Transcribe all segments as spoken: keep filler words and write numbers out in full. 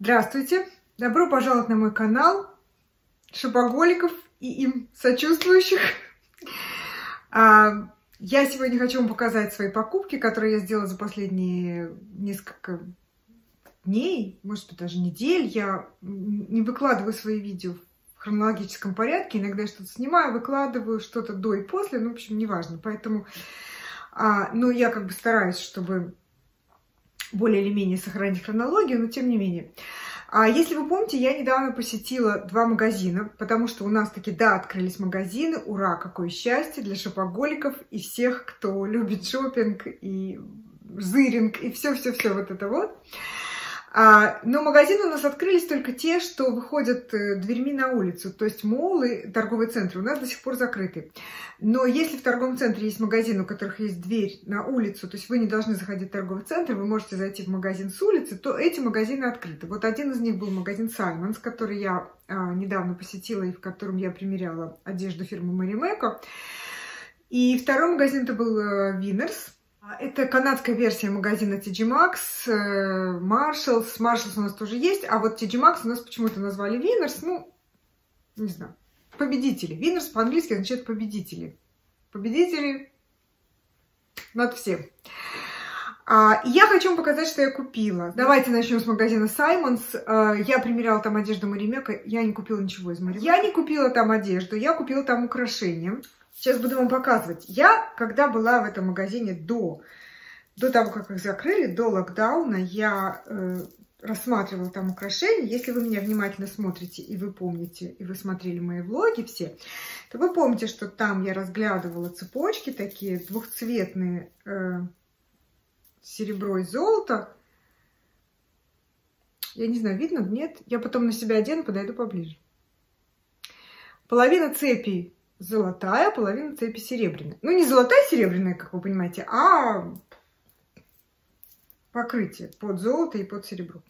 Здравствуйте! Добро пожаловать на мой канал шопоголиков и им сочувствующих. Я сегодня хочу вам показать свои покупки, которые я сделала за последние несколько дней, может быть, даже недель. Я не выкладываю свои видео в хронологическом порядке. Иногда я что-то снимаю, выкладываю, что-то до и после. Ну, в общем, неважно. Поэтому, ну, я как бы стараюсь, чтобы более или менее сохранить хронологию, но тем не менее. А если вы помните, я недавно посетила два магазина, потому что у нас таки, да, открылись магазины. Ура, какое счастье для шопоголиков и всех, кто любит шопинг и зыринг и все-все-все вот это вот. А, но магазины у нас открылись только те, что выходят дверьми на улицу. То есть моллы, торговые центры у нас до сих пор закрыты. Но если в торговом центре есть магазин, у которых есть дверь на улицу, то есть вы не должны заходить в торговый центр, вы можете зайти в магазин с улицы, то эти магазины открыты. Вот один из них был магазин Саймонс, который я а, недавно посетила и в котором я примеряла одежду фирмы Marimekko. И второй магазин это был Winners. Это канадская версия магазина ти джи Maxx, Marshalls. Marshalls у нас тоже есть, а вот ти джи Maxx у нас почему-то назвали Winners. Ну, не знаю, победители. Winners по-английски означает победители. Победители над всем. А, я хочу вам показать, что я купила. Давайте начнем с магазина Саймонс. А, я примеряла там одежду Marimekko. Я не купила ничего из Marimekko. Я не купила там одежду, я купила там украшения. Сейчас буду вам показывать. Я, когда была в этом магазине до, до того, как их закрыли, до локдауна, я э, рассматривала там украшения. Если вы меня внимательно смотрите, и вы помните, и вы смотрели мои влоги все, то вы помните, что там я разглядывала цепочки такие двухцветные, э, серебро и золото. Я не знаю, видно? Нет? Я потом на себя одену, подойду поближе. Половина цепи золотая, половина цепи серебряная. Ну, не золотая серебряная, как вы понимаете, а покрытие под золото и под серебро.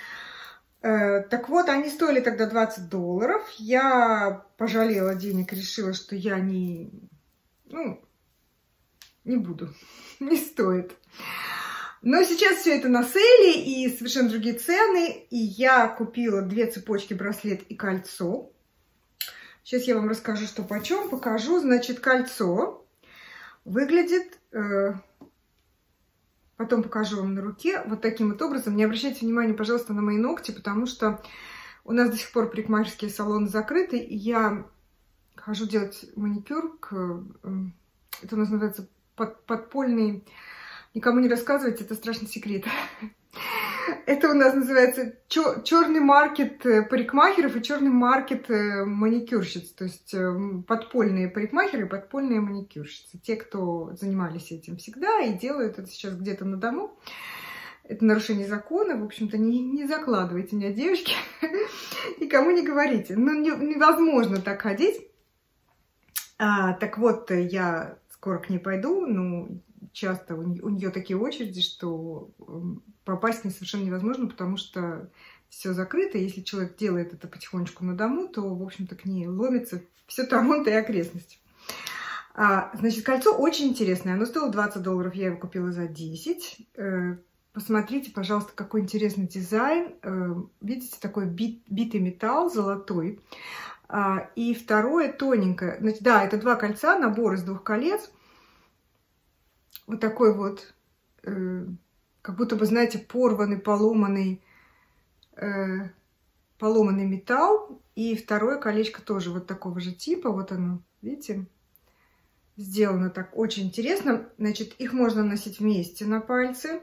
Э, так вот, они стоили тогда двадцать долларов. Я пожалела денег, решила, что я не, ну, не буду, не стоит. Но сейчас все это на сейле и совершенно другие цены. И я купила две цепочки, браслет и кольцо. Сейчас я вам расскажу, что почем, покажу. Значит, кольцо выглядит, э, потом покажу вам на руке, вот таким вот образом. Не обращайте внимания, пожалуйста, на мои ногти, потому что у нас до сих пор парикмахерские салоны закрыты, и я хожу делать маникюр, к, э, это у нас называется под, подпольный, никому не рассказывайте, это страшный секрет. Это у нас называется черный маркет парикмахеров и черный маркет маникюрщиц. То есть подпольные парикмахеры и подпольные маникюрщицы. Те, кто занимались этим всегда и делают это сейчас где-то на дому. Это нарушение закона. В общем-то, не, не закладывайте меня, девочки. Никому не говорите. Ну, не, невозможно так ходить. А, так вот, я скоро к ней пойду. Ну, часто у нее, у нее такие очереди, что попасть к ней совершенно невозможно, потому что все закрыто. Если человек делает это потихонечку на дому, то, в общем-то, к ней ломится все Торонто и окрестности. А, значит, кольцо очень интересное. Оно стоило двадцать долларов, я его купила за десять. Посмотрите, пожалуйста, какой интересный дизайн. Видите, такой бит, битый металл золотой. И второе тоненькое. Значит, да, это два кольца, набор из двух колец. Вот такой вот, э, как будто бы, знаете, порванный, поломанный, э, поломанный металл. И второе колечко тоже вот такого же типа. Вот оно, видите, сделано так очень интересно. Значит, их можно носить вместе на пальцы.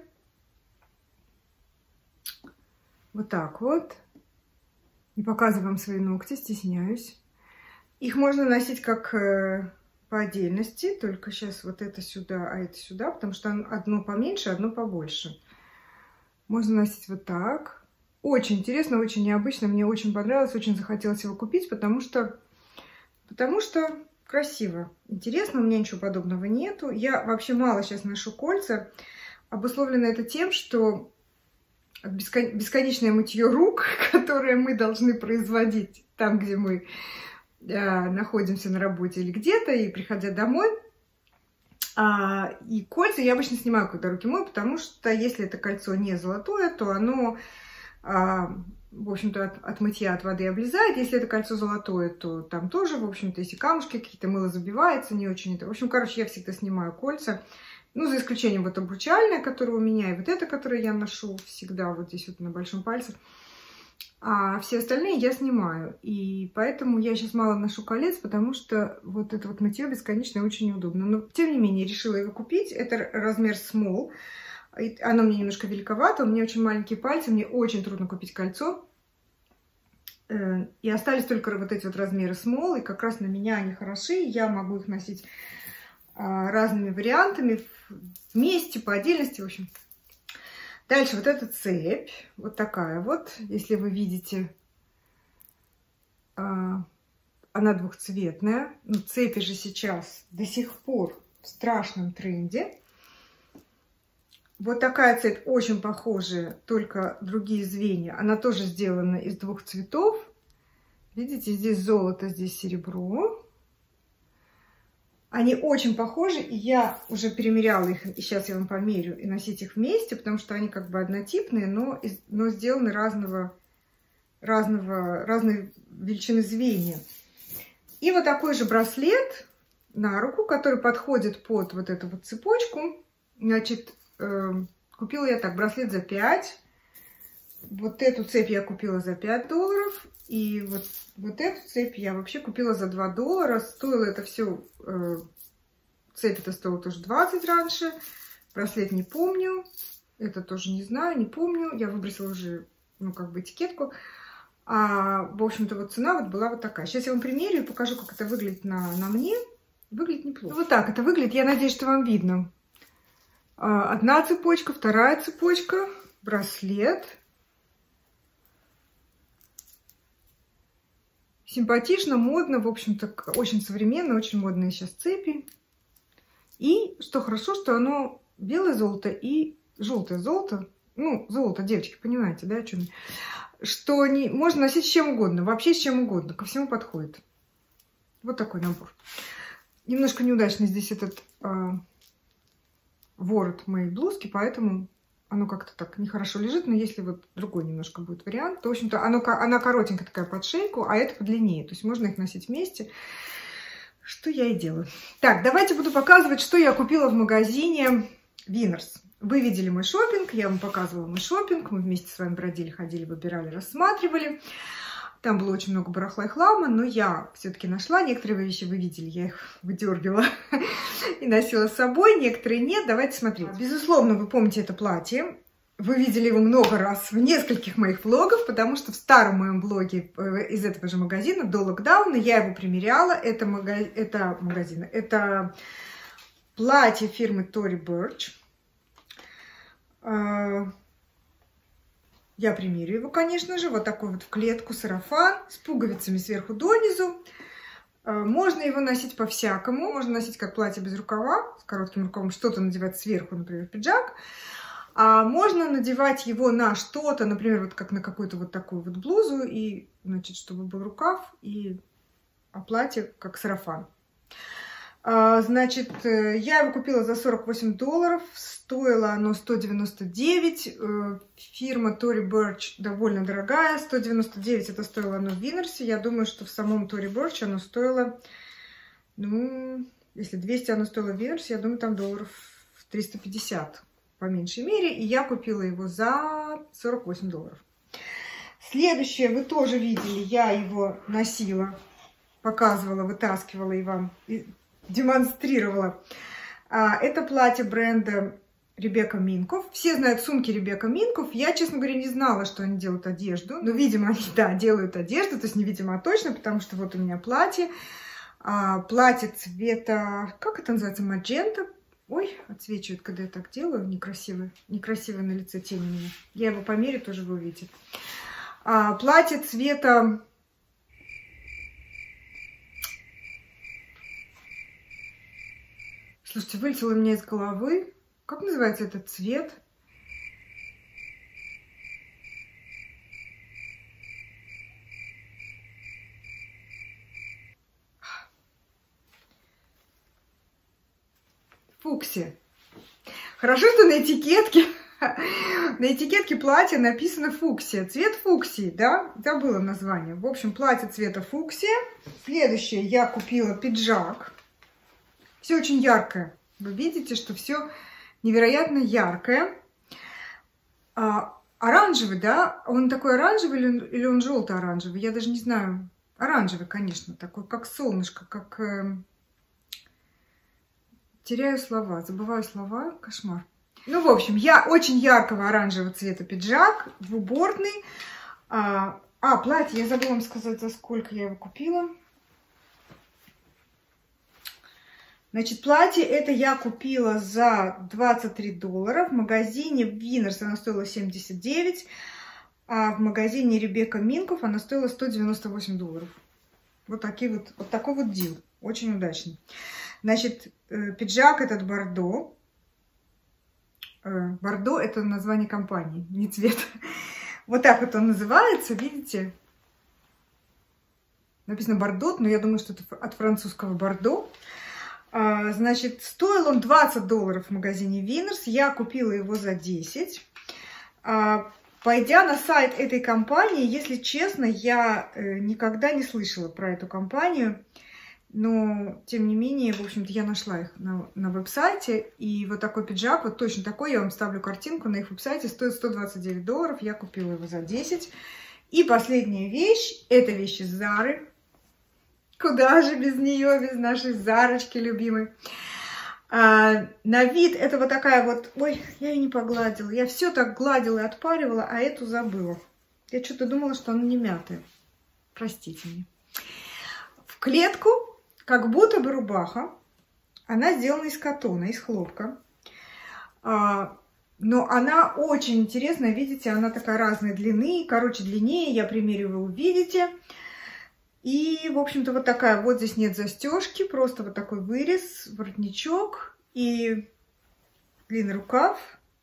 Вот так вот. Не показываю вам свои ногти, стесняюсь. Их можно носить как... Э, по отдельности, только сейчас вот это сюда, а это сюда, потому что одно поменьше, одно побольше. Можно носить вот так. Очень интересно, очень необычно, мне очень понравилось, очень захотелось его купить, потому что, потому что красиво. Интересно, у меня ничего подобного нету. Я вообще мало сейчас ношу кольца. Обусловлено это тем, что бесконечное мытье рук, которое мы должны производить там, где мы находимся на работе или где-то, и приходя домой. А, и кольца я обычно снимаю, когда руки мою, потому что если это кольцо не золотое, то оно а, в общем-то, от, от мытья, от воды облезает. Если это кольцо золотое, то там тоже, в общем-то, если камушки какие-то, мыло забивается, не очень это. В общем, короче, я всегда снимаю кольца. Ну, за исключением вот обручальное, которое у меня, и вот это, которое я ношу всегда вот здесь вот на большом пальце. А все остальные я снимаю. И поэтому я сейчас мало ношу колец, потому что вот это вот мытье бесконечное очень неудобно. Но, тем не менее, решила его купить. Это размер small. Оно мне немножко великовато. У меня очень маленькие пальцы. Мне очень трудно купить кольцо. И остались только вот эти вот размеры small. И как раз на меня они хороши. Я могу их носить разными вариантами. Вместе, по отдельности, в общем. Дальше вот эта цепь, вот такая вот, если вы видите, она двухцветная. Но цепи же сейчас до сих пор в страшном тренде. Вот такая цепь очень похожая, только другие звенья. Она тоже сделана из двух цветов. Видите, здесь золото, здесь серебро. Они очень похожи, и я уже перемеряла их, и сейчас я вам померю, и носить их вместе, потому что они как бы однотипные, но, но сделаны разного, разного, разной величины звенья. И вот такой же браслет на руку, который подходит под вот эту вот цепочку. Значит, э, купила я так, браслет за пять. Вот эту цепь я купила за пять долларов. И вот, вот эту цепь я вообще купила за два доллара. Стоило это все... Э, цепь это стоила тоже двадцать раньше. Браслет не помню. Это тоже не знаю, не помню. Я выбросила уже, ну, как бы этикетку. А, в общем-то, вот цена вот была вот такая. Сейчас я вам примерю и покажу, как это выглядит на, на мне. Выглядит неплохо. Вот так это выглядит. Я надеюсь, что вам видно. А, одна цепочка, вторая цепочка. Браслет. Симпатично, модно, в общем-то, очень современно, очень модные сейчас цепи. И, что хорошо, что оно белое золото и желтое золото. Ну, золото, девочки, понимаете, да, о чем я? Что не, можно носить с чем угодно, вообще с чем угодно, ко всему подходит. Вот такой набор. Немножко неудачный здесь этот э, ворот моей блузки, поэтому... Оно как-то так нехорошо лежит, но если вот другой немножко будет вариант, то, в общем-то, оно, она коротенькая такая под шейку, а это подлиннее. То есть можно их носить вместе, что я и делаю. Так, давайте буду показывать, что я купила в магазине Winners. Вы видели мой шопинг, я вам показывала мой шопинг. Мы вместе с вами бродили, ходили, выбирали, рассматривали. Там было очень много барахла и хлама, но я все-таки нашла. Некоторые вещи вы видели, я их выдергивала и носила с собой, некоторые нет. Давайте смотреть. Безусловно, вы помните это платье. Вы видели его много раз в нескольких моих влогах, потому что в старом моем влоге из этого же магазина, до локдауна, я его примеряла. Это, мага... это магазин, это платье фирмы Tory Burch. Я примерю его, конечно же, вот такой вот в клетку сарафан с пуговицами сверху донизу. Можно его носить по-всякому. Можно носить как платье без рукава, с коротким рукавом, что-то надевать сверху, например, пиджак. А можно надевать его на что-то, например, вот как на какую-то вот такую вот блузу, и, значит, чтобы был рукав, и а платье как сарафан. Значит, я его купила за сорок восемь долларов, стоило оно сто девяносто девять, фирма Tory Burch довольно дорогая, сто девяносто девять это стоило оно в Winners, я думаю, что в самом Tory Burch оно стоило, ну, если двести оно стоило в Winners, я думаю, там долларов триста пятьдесят по меньшей мере, и я купила его за сорок восемь долларов. Следующее вы тоже видели, я его носила, показывала, вытаскивала и вам... демонстрировала. Это платье бренда Ребекка Минков. Все знают сумки Ребекка Минков. Я, честно говоря, не знала, что они делают одежду. Но, видимо, они, да, делают одежду. То есть, невидимо, а точно, потому что вот у меня платье. Платье цвета... Как это называется? Маджента. Ой, отсвечивает, когда я так делаю. Некрасиво. Некрасиво на лице тень у меня. Я его померю, тоже вы увидите. Платье цвета... Слушайте, вылетело у меня из головы. Как называется этот цвет? Фуксия. Хорошо, что на этикетке На этикетке платья написано фуксия. Цвет фуксии, да? Забыла название. В общем, платье цвета фуксия. Следующее, я купила пиджак. Все очень яркое. Вы видите, что все невероятно яркое. А, оранжевый, да? Он такой оранжевый или он желто-оранжевый? Я даже не знаю. Оранжевый, конечно, такой, как солнышко, как... Э... Теряю слова, забываю слова. Кошмар. Ну, в общем, я очень яркого оранжевого цвета пиджак, двубортный. А, а, платье, я забыла вам сказать, за сколько я его купила. Значит, платье это я купила за двадцать три доллара. В магазине Winners оно стоило семьдесят девять, а в магазине Ребекка Минков оно стоило сто девяносто восемь долларов. Вот, такие вот, вот такой вот дил. Очень удачный. Значит, пиджак этот бордо. Бордо это название компании, не цвет. Вот так вот он называется, видите? Написано бордо, но я думаю, что это от французского бордо. Значит, стоил он двадцать долларов в магазине Winners. Я купила его за десять. Пойдя на сайт этой компании, если честно, я никогда не слышала про эту компанию. Но, тем не менее, в общем-то, я нашла их на, на веб-сайте. И вот такой пиджак, вот точно такой, я вам ставлю картинку на их веб-сайте, стоит сто двадцать девять долларов. Я купила его за десять. И последняя вещь, это вещь из Зары. Куда же без нее, без нашей Зарочки любимой. А, на вид это вот такая вот... Ой, я ее не погладила. Я все так гладила и отпаривала, а эту забыла. Я что-то думала, что она не мятая. Простите меня. В клетку... Как будто бы рубаха, она сделана из катона, из хлопка. А, но она очень интересная, видите, она такая разной длины. Короче, длиннее, я примерю, вы увидите. И, в общем-то, вот такая, вот здесь нет застежки, просто вот такой вырез, воротничок и длинный рукав.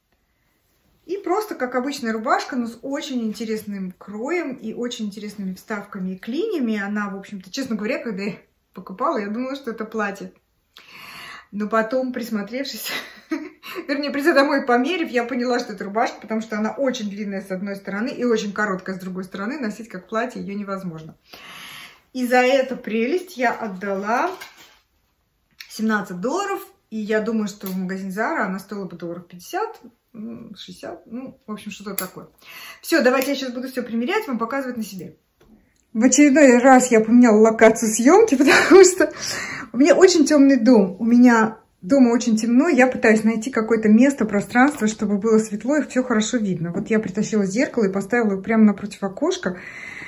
И просто, как обычная рубашка, но с очень интересным кроем и очень интересными вставками и клиньями. Она, в общем-то, честно говоря, когда я покупала, я думала, что это платье. Но потом, присмотревшись, вернее, придя домой померив, я поняла, что это рубашка, потому что она очень длинная с одной стороны и очень короткая с другой стороны. Носить как платье ее невозможно. И за эту прелесть я отдала семнадцать долларов. И я думаю, что в магазине Zara она стоила бы долларов пятьдесят, шестьдесят, ну, в общем, что-то такое. Все, давайте я сейчас буду все примерять, вам показывать на себе. В очередной раз я поменяла локацию съемки, потому что у меня очень темный дом. У меня дома очень темно. Я пытаюсь найти какое-то место, пространство, чтобы было светло и все хорошо видно. Вот я притащила зеркало и поставила его прямо напротив окошка.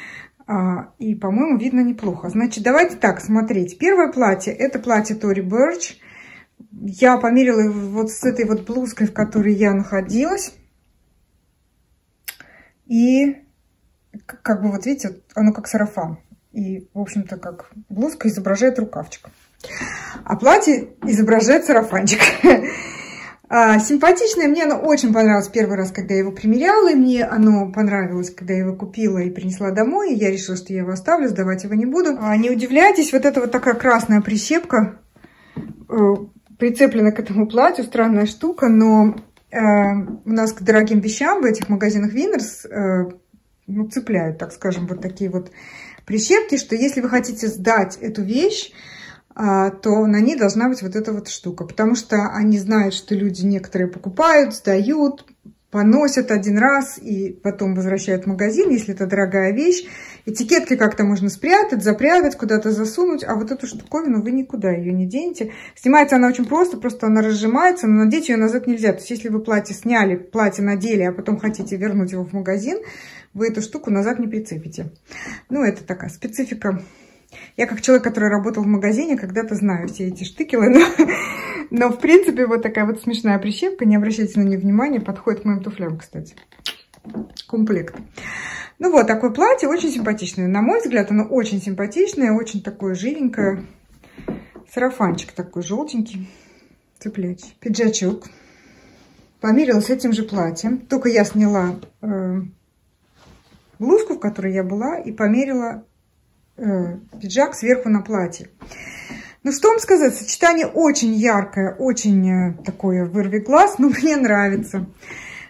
И, по-моему, видно неплохо. Значит, давайте так смотреть. Первое платье. Это платье Tory Burch. Я померила его вот с этой вот блузкой, в которой я находилась. И... Как бы вот видите, оно как сарафан. И, в общем-то, как блузка изображает рукавчик. А платье изображает сарафанчик. Симпатичное. Мне оно очень понравилось первый раз, когда я его примеряла. И мне оно понравилось, когда я его купила и принесла домой. И я решила, что я его оставлю, сдавать его не буду. Не удивляйтесь, вот эта вот такая красная прищепка прицеплена к этому платью. Странная штука, но у нас к дорогим вещам в этих магазинах Winners... Ну, цепляют, так скажем, вот такие вот прищепки, что если вы хотите сдать эту вещь, то на ней должна быть вот эта вот штука. Потому что они знают, что люди некоторые покупают, сдают, поносят один раз и потом возвращают в магазин, если это дорогая вещь. Этикетки как-то можно спрятать, запрятать, куда-то засунуть, а вот эту штуковину вы никуда ее не денете. Снимается она очень просто, просто она разжимается, но надеть ее назад нельзя. То есть если вы платье сняли, платье надели, а потом хотите вернуть его в магазин, вы эту штуку назад не прицепите. Ну, это такая специфика. Я как человек, который работал в магазине, когда-то знаю все эти штыкелы, но, но в принципе вот такая вот смешная прищепка, не обращайте на нее внимания, подходит к моим туфлям, кстати. Комплект. Ну вот, такое платье очень симпатичное. На мой взгляд, оно очень симпатичное, очень такое живенькое. Сарафанчик такой желтенький, цеплячий. Пиджачок. Померила с этим же платьем. Только я сняла э, блузку, в которой я была, и померила э, пиджак сверху на платье. Ну, что вам сказать, сочетание очень яркое, очень э, такое вырви глаз, но мне нравится.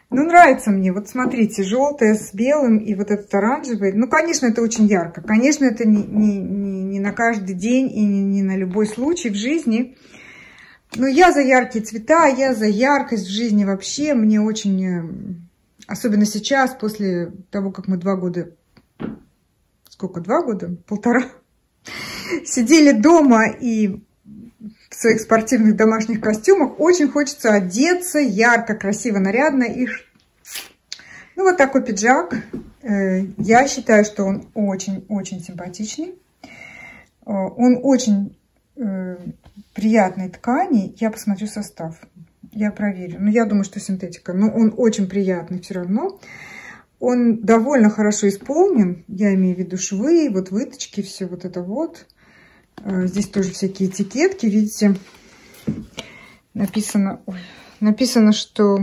Ну, нравится мне. Вот смотрите, желтое с белым и вот этот оранжевый. Ну, конечно, это очень ярко. Конечно, это не, не, не, не на каждый день и не, не на любой случай в жизни. Но я за яркие цвета, я за яркость в жизни вообще. Мне очень, особенно сейчас, после того, как мы два года, сколько, два года? Полтора. Сидели дома и в своих спортивных домашних костюмах. Очень хочется одеться ярко, красиво, нарядно. И ну, вот такой пиджак. Я считаю, что он очень-очень симпатичный. Он очень приятной ткани. Я посмотрю состав. Я проверю. Но я думаю, что синтетика. Но он очень приятный все равно. Он довольно хорошо исполнен. Я имею в виду швы, вот выточки, все вот это вот. Здесь тоже всякие этикетки, видите, написано, ой, написано, что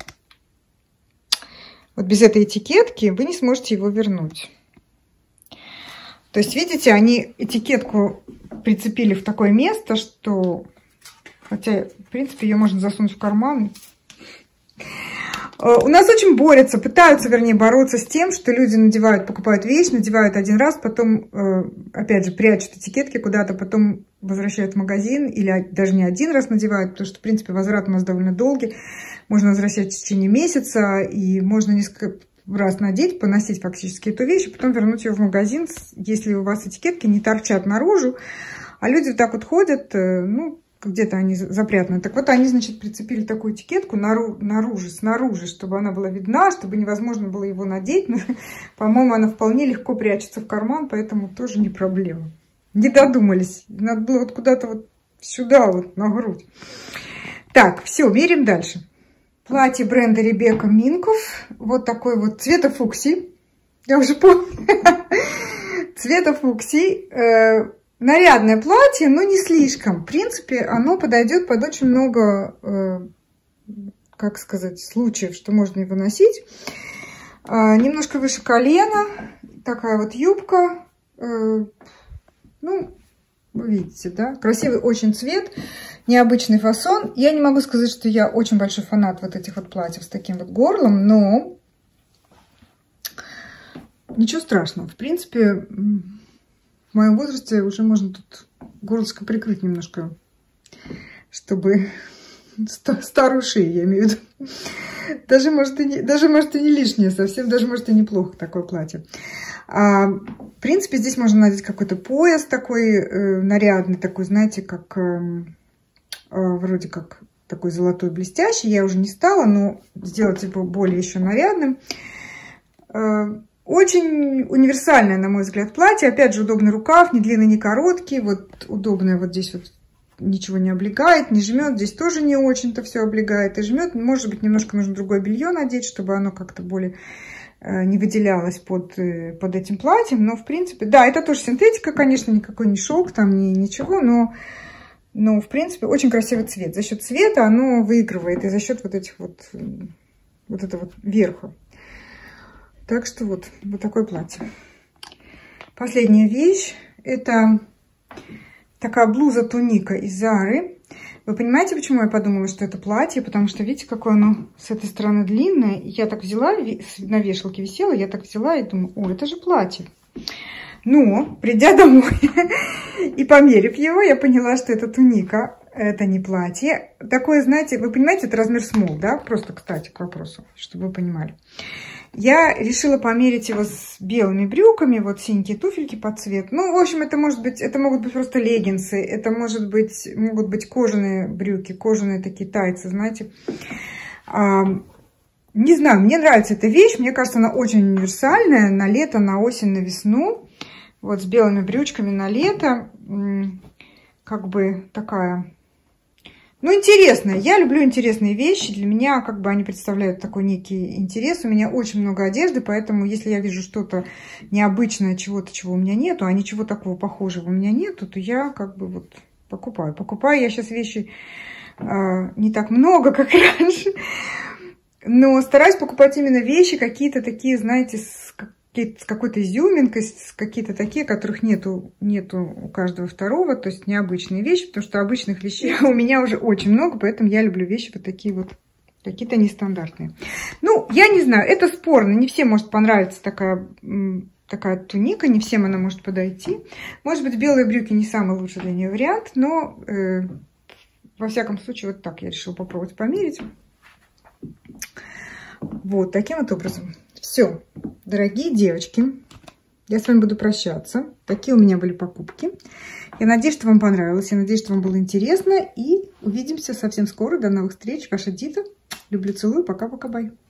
вот без этой этикетки вы не сможете его вернуть. То есть, видите, они этикетку прицепили в такое место, что, хотя, в принципе, ее можно засунуть в карман. У нас очень борются, пытаются, вернее, бороться с тем, что люди надевают, покупают вещь, надевают один раз, потом, опять же, прячут этикетки куда-то, потом возвращают в магазин, или даже не один раз надевают, потому что, в принципе, возврат у нас довольно долгий. Можно возвращать в течение месяца, и можно несколько раз надеть, поносить фактически эту вещь, и потом вернуть ее в магазин, если у вас этикетки не торчат наружу. А люди вот так вот ходят, ну, где-то они запрятаны. Так вот, они, значит, прицепили такую этикетку наружу, снаружи, чтобы она была видна, чтобы невозможно было его надеть. По-моему, она вполне легко прячется в карман, поэтому тоже не проблема. Не додумались. Надо было вот куда-то вот сюда, вот на грудь. Так, все, меряем дальше. Платье бренда Ребекка Минков. Вот такой вот цвета фуксии. Я уже помню. Цвета фуксии. Нарядное платье, но не слишком. В принципе, оно подойдет под очень много, э, как сказать, случаев, что можно его носить. Э, немножко выше колена. Такая вот юбка. Э, ну, вы видите, да? Красивый очень цвет. Необычный фасон. Я не могу сказать, что я очень большой фанат вот этих вот платьев с таким вот горлом, но ничего страшного. В принципе... В моем возрасте уже можно тут горлышко прикрыть немножко, чтобы старую шею, я имею в виду. Даже может и не, даже, может, и не лишнее совсем, даже может и неплохо такое платье. А, в принципе, здесь можно надеть какой-то пояс такой э, нарядный, такой, знаете, как э, э, вроде как такой золотой блестящий. Я уже не стала, но сделать его более еще нарядным. Э, Очень универсальное, на мой взгляд, платье. Опять же, удобный рукав, ни длинный, ни короткий. Вот удобное, вот здесь вот ничего не облегает, не жмет. Здесь тоже не очень-то все облегает и жмет. Может быть, немножко нужно другое белье надеть, чтобы оно как-то более э, не выделялось под, э, под этим платьем. Но, в принципе, да, это тоже синтетика, конечно, никакой не шелк, там ни, ничего, но, но, в принципе, очень красивый цвет. За счет цвета оно выигрывает и за счет вот этих вот, вот этого вот верха. Так что вот, вот такое платье. Последняя вещь. Это такая блуза-туника из Зары. Вы понимаете, почему я подумала, что это платье? Потому что, видите, какое оно с этой стороны длинное. И я так взяла, на вешалке висела, я так взяла и думаю, о, это же платье. Но, придя домой и померив его, я поняла, что это туника. Это не платье. Такое, знаете, вы понимаете, это размер small, да? Просто, кстати, к вопросу, чтобы вы понимали. Я решила померить его с белыми брюками, вот синенькие туфельки под цвет. Ну, в общем, это может быть, это могут быть просто леггинсы, это может быть, могут быть кожаные брюки, кожаные такие тайцы, знаете. А, не знаю, мне нравится эта вещь, мне кажется, она очень универсальная, на лето, на осень, на весну. Вот с белыми брючками на лето, как бы такая... Ну, интересно. Я люблю интересные вещи. Для меня, как бы, они представляют такой некий интерес. У меня очень много одежды, поэтому, если я вижу что-то необычное, чего-то, чего у меня нету, а ничего такого похожего у меня нету, то я, как бы, вот, покупаю. Покупаю я сейчас вещи э, не так много, как раньше, но стараюсь покупать именно вещи какие-то такие, знаете, с, с какой-то изюминкой, с какие-то такие, которых нету, нету у каждого второго, то есть необычные вещи, потому что обычных вещей у меня уже очень много, поэтому я люблю вещи вот такие вот Какие-то нестандартные. Ну, я не знаю, это спорно. Не всем может понравиться такая, такая туника, не всем она может подойти. Может быть, белые брюки не самый лучший для нее вариант, но э, во всяком случае, вот так я решила попробовать померить. Вот таким вот образом. Все, дорогие девочки, я с вами буду прощаться. Такие у меня были покупки. Я надеюсь, что вам понравилось. Я надеюсь, что вам было интересно. И увидимся совсем скоро. До новых встреч. Ваша Дита. Люблю, целую. Пока-пока. Бай.